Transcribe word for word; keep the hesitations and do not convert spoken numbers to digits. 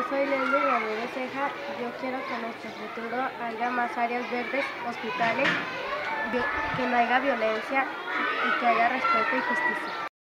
soy Leslie Ramírez Ceja. Yo quiero que en nuestro futuro haya más áreas verdes, hospitales, que no haya violencia y que haya respeto y justicia.